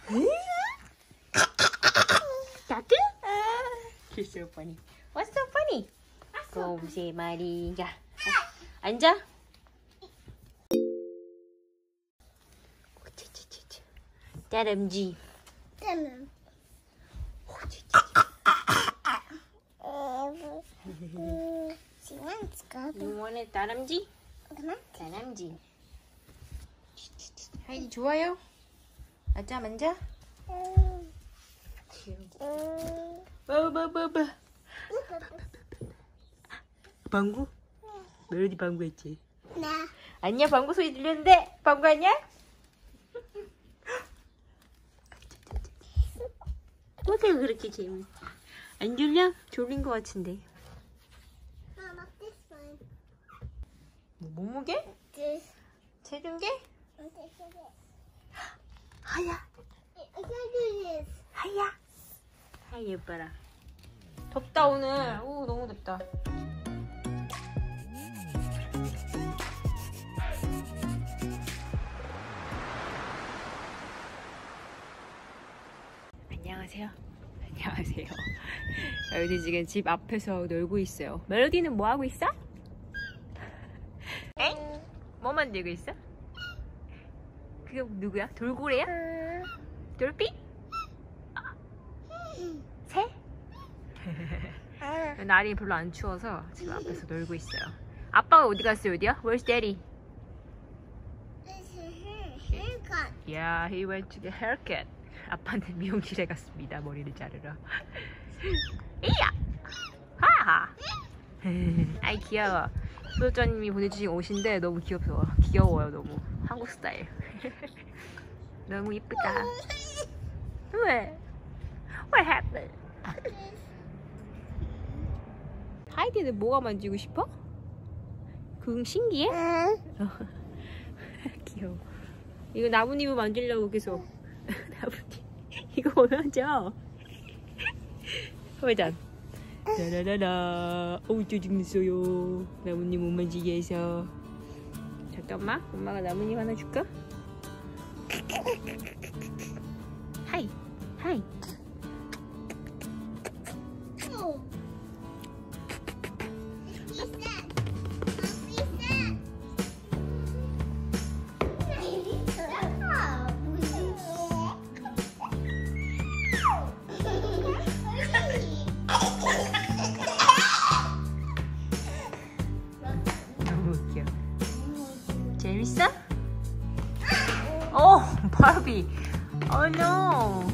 Taco? You're so funny. What's so funny? 곰세 마리가. 앉아. 다람쥐. You want it, 다람쥐? 다람쥐. 하이디 좋아요? 앉아, 만져. 뭐. 방구? 멜로디 방구 했지? 네. 아니야, 방구 소리 들렸는데? 방구 아니야? 뭐가 그렇게 재밌어? 안 졸려? 졸린 것 같은데. 몸무게? 체중계? 하야. 하야. 하이 예뻐라. 덥다 오늘. 오 너무 덥다. 안녕하세요. 안녕하세요. 멜로디 지금 집 앞에서 놀고 있어요. 멜로디는 뭐 하고 있어? 에? 뭐 만들고 있어? 그게 누구야? 돌고래야? 돌비? 새? 날이 별로 안 추워서 지금 앞에서 놀고 있어요. 아빠가 어디 갔어요? 어디야? Where's Daddy? Yeah, he went to get haircut. 아빠는 미용실에 갔습니다. 머리를 자르러. 이야! 하하! 아이 귀여워. 구독자님이 보내주신 옷인데 너무 귀여워요. 너무 한국 스타일. 너무 이쁘다. 왜? What happened? 하이디는 뭐가 만지고 싶어? 그건 신기해? 귀여워. 이거 나뭇잎을 만지려고 계속. 나뭇잎. 이거 뭐 만져? 보자. 라라라라. 어우 짜증났어요. 나뭇잎 못 만지게 해서. 잠깐만. 엄마가 나뭇잎 하나 줄까? 하이. 하이. 재밌어? Oh, Barbie. Oh no.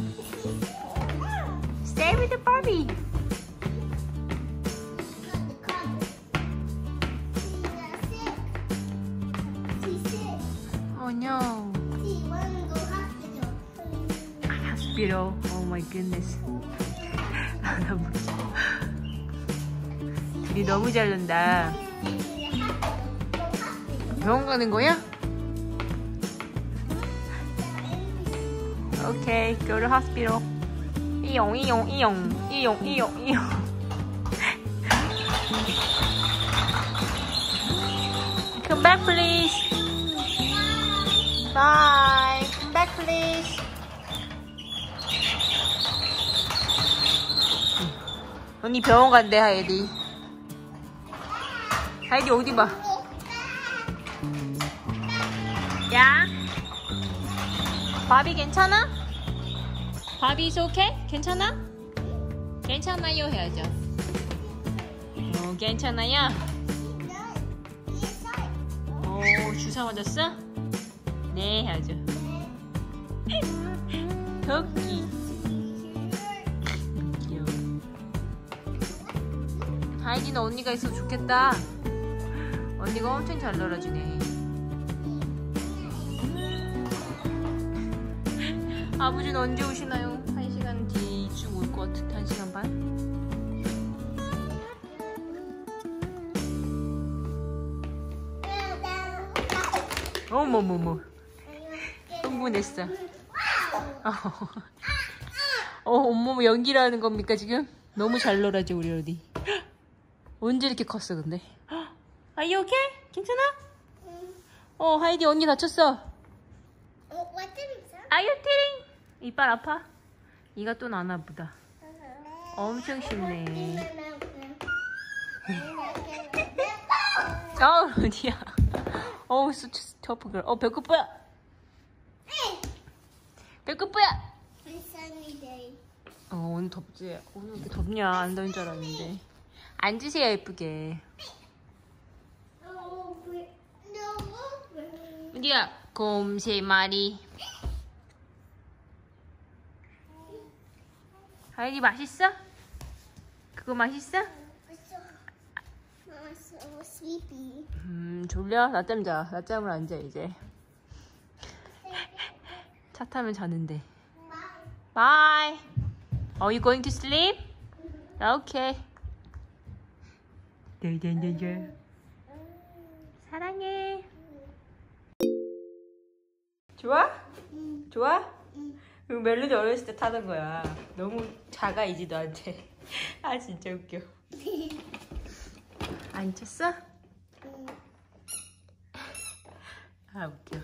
Stay with the Barbie. Oh no. Hospital. Oh my goodness. 둘이 너무 잘 논다. 병원 가는 거야? Okay, go to hospital. 이용. Come back, please. Bye. Come back, please. 언니 병원 간대, 하이디. 하이디 어디 봐? 야, 바비 괜찮아? 바비 is okay? 괜찮아? 괜찮아요 해야죠. 괜찮아요? 주사 맞았어? 네 해야죠. 토끼. 귀여워. 하이디는 언니가 있어서 좋겠다. 언니가 엄청 잘 놀아주네. 아버지는 언제 오시나요? 1시간 뒤쯤 올 것 같은데 1시간 반? 어머머머 흥분했어. 엄마 연기를 하는 겁니까 지금? 너무 잘 놀아줘 우리 어디. 언제 이렇게 컸어 근데? Are you okay? 괜찮아? 하이디 언니 다쳤어. Are you tearing? 이빨 아파? 이가 또 나나 보다. 엄청 씹네. 어디야? 어우, such a tough girl. 배고파요. 배고파요. 오늘 덥지? 오늘 왜 이렇게 덥냐? 안 더운 줄 알았는데. 앉으세요, 예쁘게. 어디야? 곰 3마리. 하이디 맛있어? 그거 맛있어? 졸려? 낮잠 자. 낮잠을 안 자, 이제. 차 타면 자는데. Bye. Are you going to sleep? Okay. 사랑해. 좋아? 좋아? 멜로디 어렸을 때 타던 거야. 너무 작아, 이제 너한테. 아, 진짜 웃겨. 안 쳤어? 아, 웃겨.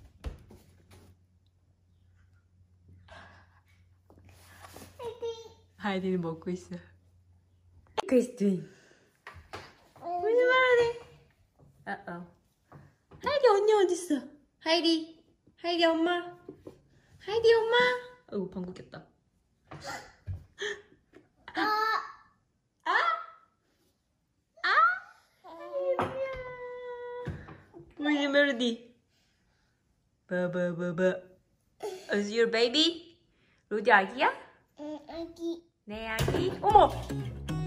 하이디는 먹고 있어. 크리스틴. 무슨 말하네? 하이디 언니 어딨어? 하이디. 하이디 엄마. 하이디 엄마. 어우, 방구 꼈다. Where's your melody? Is your baby? 루디 아기야? 아기. 네, 아기. 어머!